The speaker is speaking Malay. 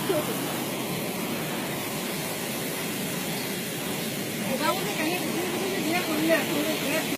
我刚我在感觉你这个也可以。